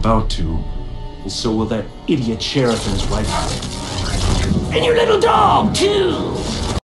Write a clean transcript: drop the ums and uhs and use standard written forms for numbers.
about to, and so will that idiot sheriff and his wife. And your little dog, too!